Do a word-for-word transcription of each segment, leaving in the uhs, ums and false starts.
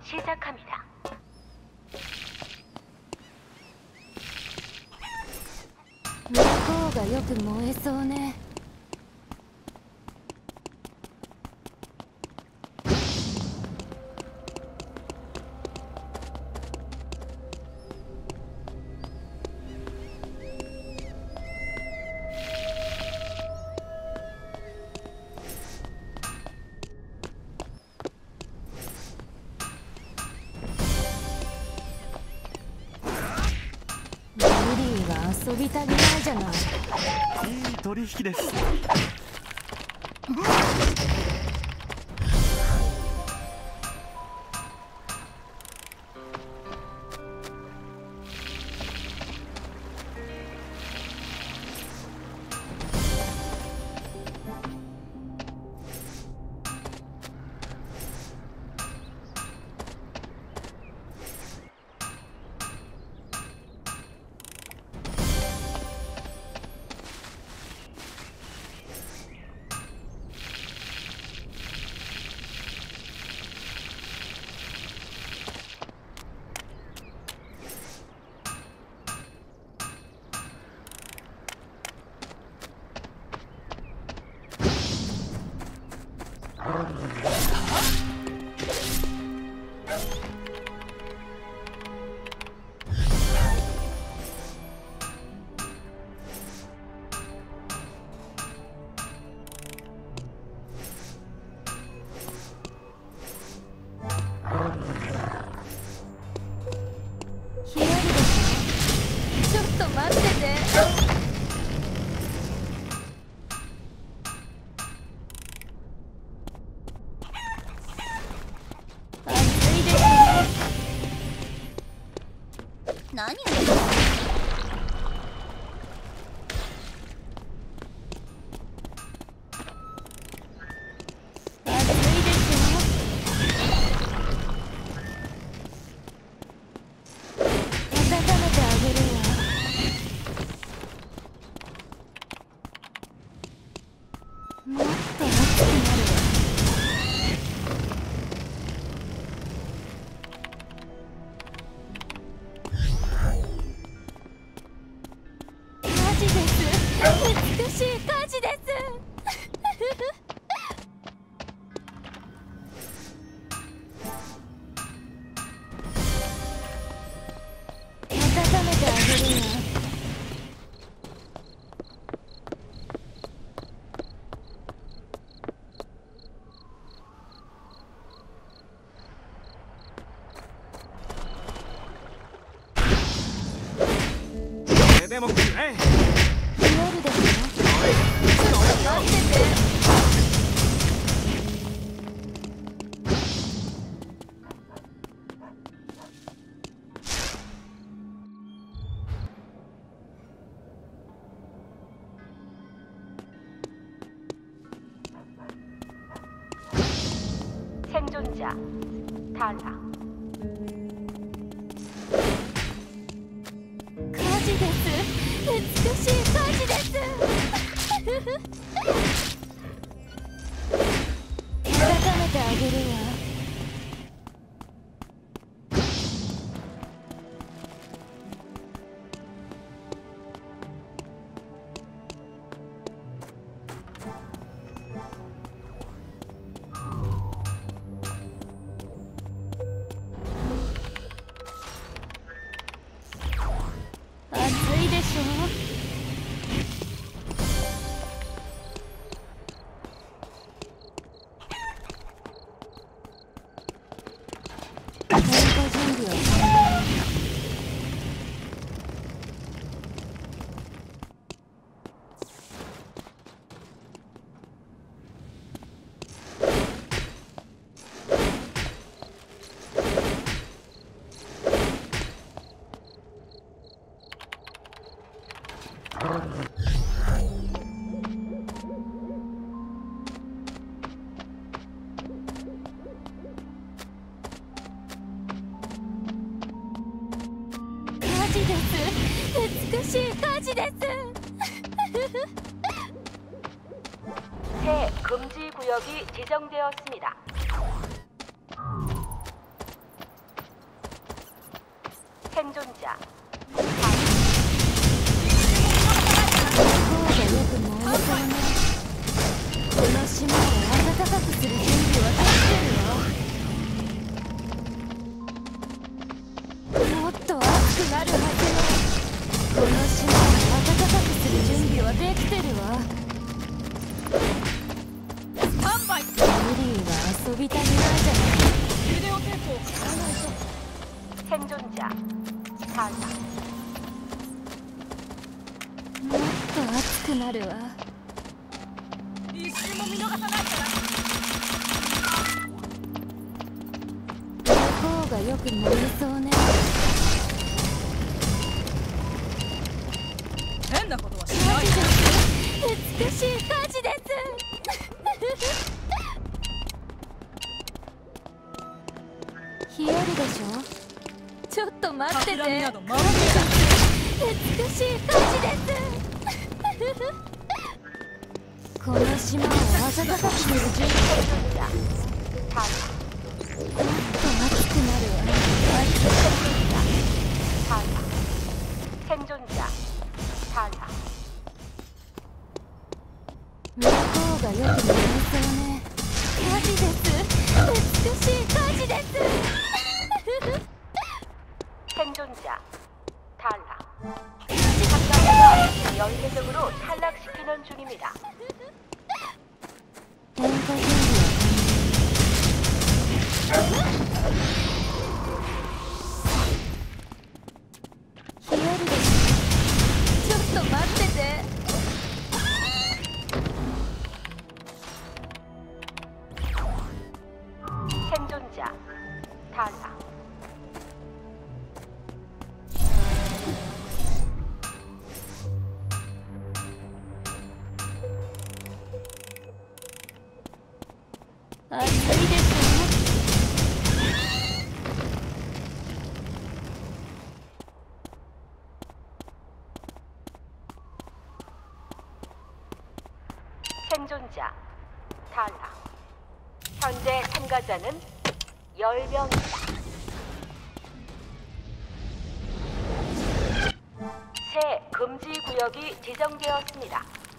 시작합니다. 向こうがよく燃えそうね。遊び足りないじゃない。 いい取引です。 何を美しい火事です。温めてあげるわ。 それでもくれ。 夜ですよ。ちょっと待ってて。 생존자 탈락. 火事です。美しい火事です。温めてあげるわ。暑いでしょ。点火準備は完了。火事です。美しい火事です。 새 금지 구역이 지정되었습니다. 생존자. 方がよく燃えそうね。この島を暖かくする準備はできてるわ。もっと熱くなるはずのこの島を暖かくする準備はできてるわ。スタンバイ。ミリーは遊び足りないじゃない。ビデオテープを買わないと。 생존자. 탈락. もっと熱くなるわ。 一瞬も見逃さないから。 向こうがよく燃えそうね。 変なことはし火ない。 事です。美しい火事です。冷えるでしょ。ちょっと待ってて。 企みなど回らね美しい火事です。この島を暖かくする準備。 생존자. 탈락. もっと熱くなるわ。 생존자. 탈락. 생존자. 탈락. 向こうがよく燃えそうね。火事です。美しい火事です。 생존자. 탈락. 참가자가 연쇄적으로 탈락시키는 중입니다. 点火準備は冷えるでしょ。ちょっと待ってて。 생존자. 탈락. 暑いですね。 생존자. 탈락. 현재 참가자는 열 명입니다. 새 금지 구역이 지정되었습니다.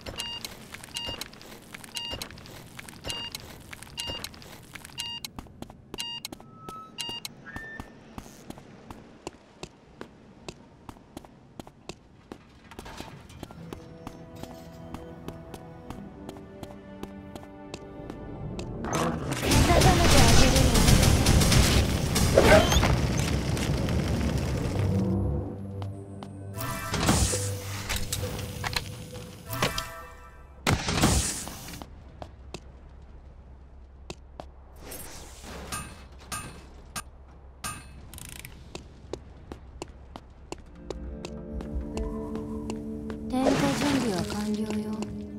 点火準備は完了よ。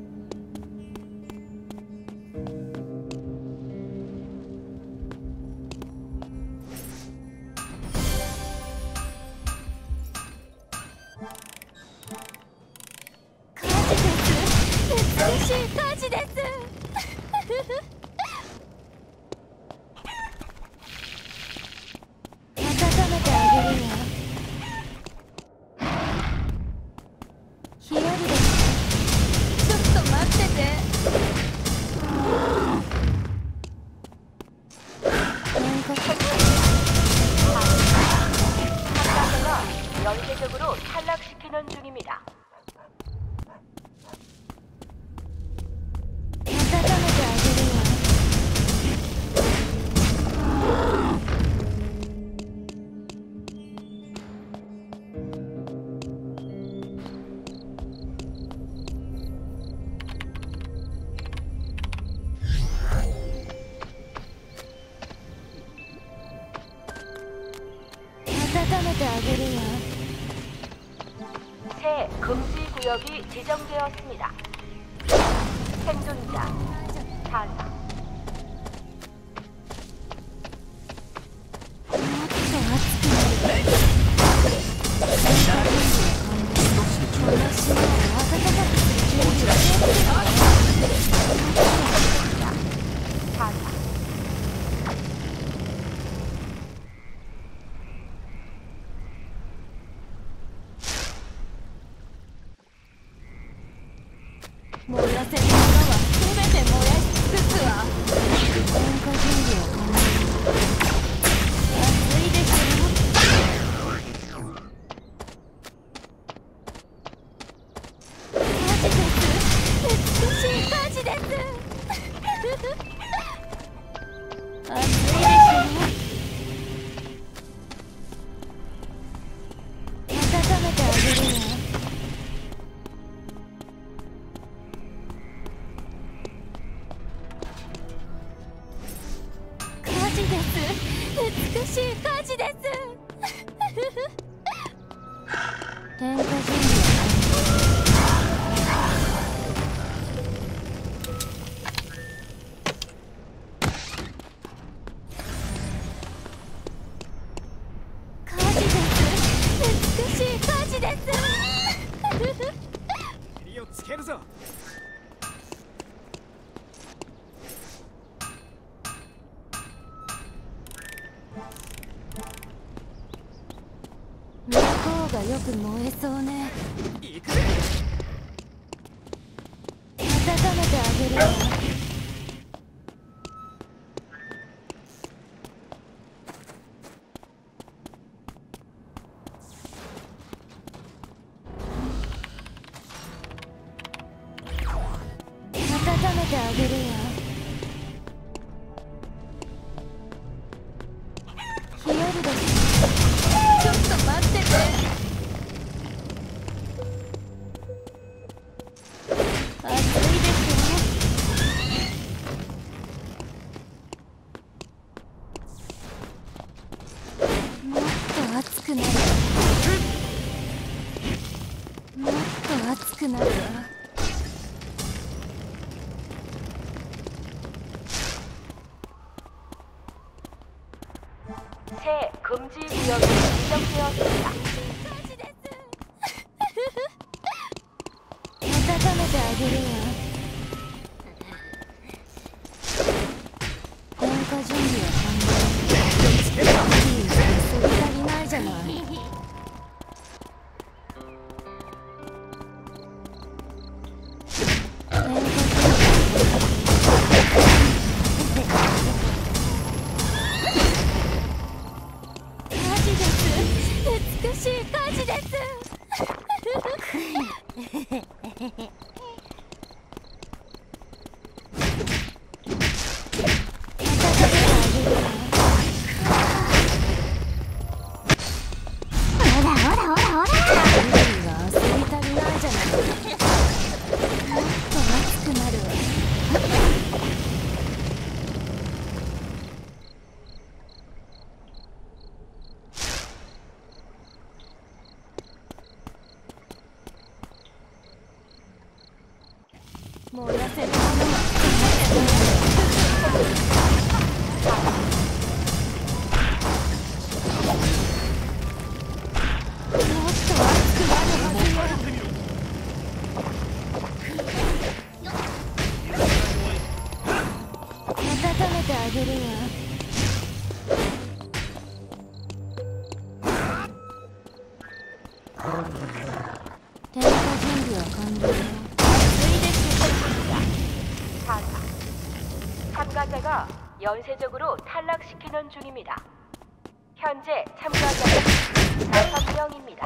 火事です。美しい火事です。温めてあげるわ。冷えるでしょ。ちょっと待ってて。点火。 참가자가 연쇄적으로 탈락시키는 중입니다. 温めてあげるわ。温めてあげるわ。 새 금지 구역이 지정되었습니다. 생존자. 탈락. もっと熱くなる。この島を暖かくする準備はできてるわ。 탈락. こ燃やせるものは全て燃やし尽くすわ。点火準備を完了。暑いですよ。火事です。美しい火事です。暑いですよ。温めてあげるわ。火事です。美しい火事です。点火準備を完了。火事です。美しい火事です。 尻をつけるぞ。 向こうがよく燃えそうね。 行くぜ。 温めてあげるわ。温めてあげるわ。冷えるでしょ。ちょっと待ってて。暑いですよ。もっと熱くなる。もっと熱くなるわ。 새 금지 구역이 지정되었습니다. 火事です。温めてあげるわ。点火準備は完了。いいね、それ足りないじゃない。点火準備火事です。美しい火事です。ほらほらほらほら。ルリが遊び足りないじゃない。もっと熱くなるわ。燃やせるものは全て燃やし尽くすわ。もっと熱くなるはずよ。温めてあげるわ。点火準備は完了。暑いですよ。 사사. 참가자가 연쇄적으로 탈락시키는 중입니다. 현재 참가자는 다섯 명입니다.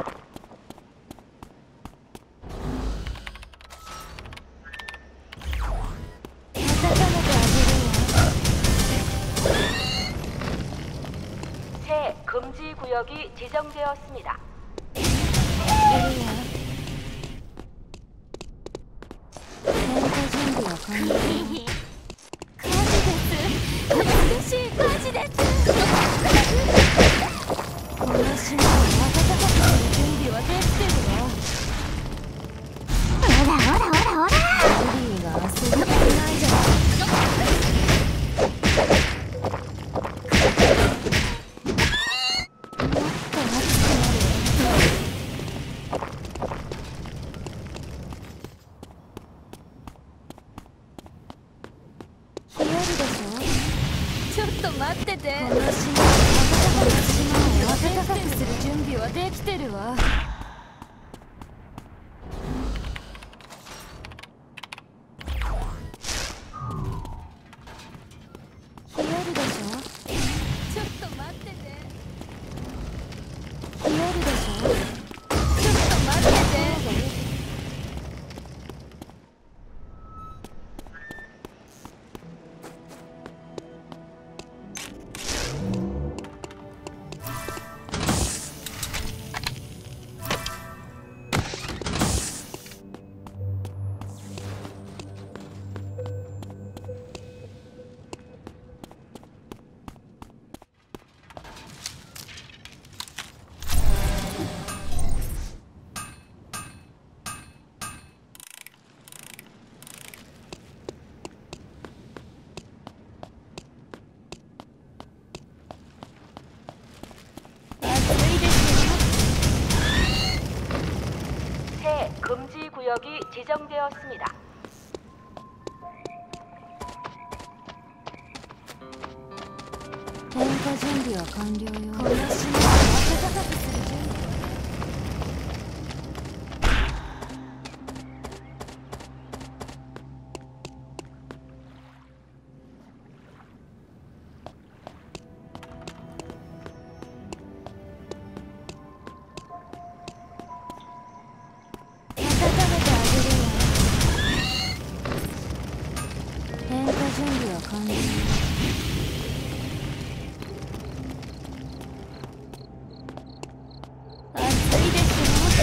새 금지 구역이 지정되었습니다. 금지 구역이 지정되었습니다. 点火準備は完了よ。この島を暖かくする準備。温めてあげるわ。点火準備は完了よ。暑いです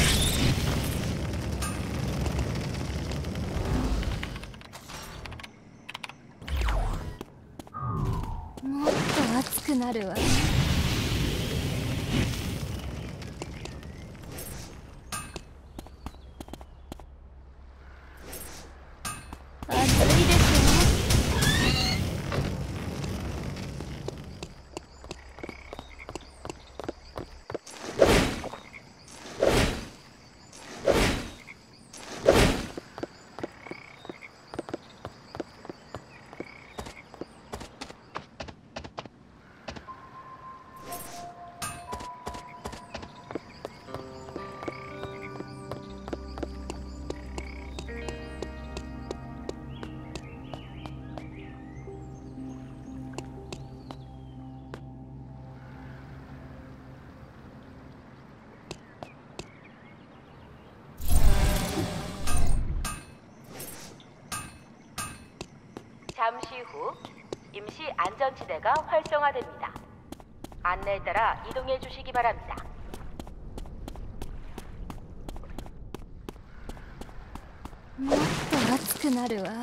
よ。もっと暑くなるわ。暑いですよ。 잠시 후 임시 안전지대가 활성화됩니다. 안내에 따라 이동해 주시기 바랍니다. もっと暑くなるわ。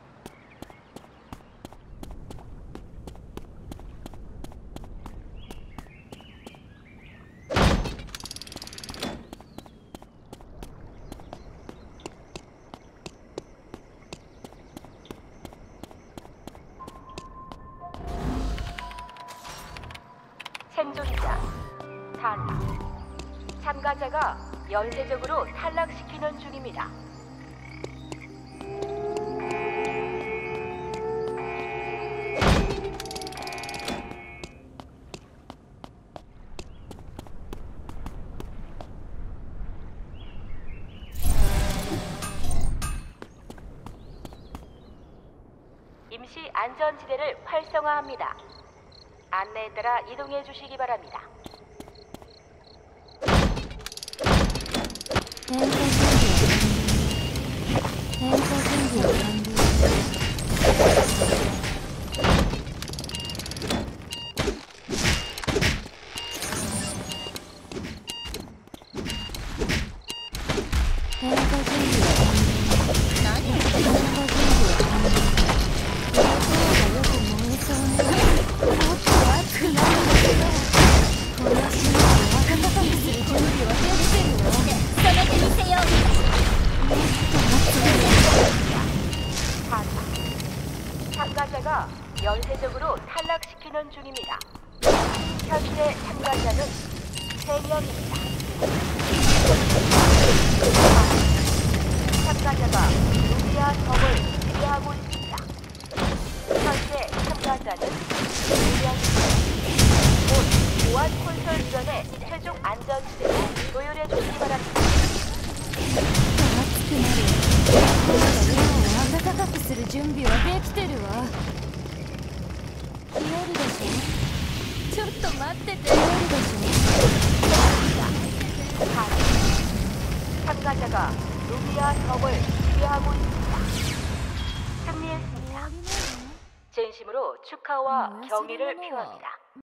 생존자 탈락. 참가자가 연쇄적으로 탈락시키는 중입니다. 임시 안전지대를 활성화합니다. 안내에 따라 이동해 주시기 바랍니다. 点火準備は完了。点火準備は完了。点火準備は完了。何？点火準備は完了。この塔がよく燃えそうね。もっと熱くなるんですよ。この島を暖かくする準備はできてるよ。それで見せよう。もっと熱くなる。 참가자가 연쇄적으로 탈락시키는 중입니다. 현재 참가자는 세 명입니다. 참가자가 루비아 섬을 지배하고 있습니다. 현재 참가자는 두 명입니다. 곧 보안 콘솔 이전에 최종 안전지대로 조율해 주시기 바랍니다. 熱くなる。この島を暖かくする準備はできてるわ。冷えるでしょ。ちょっと待ってて。冷えるでしょ。 참가자가 루비아 섬을 지배하고 있습니다. 승리했습니다. 진심으로 축하와 경의를 표합니다.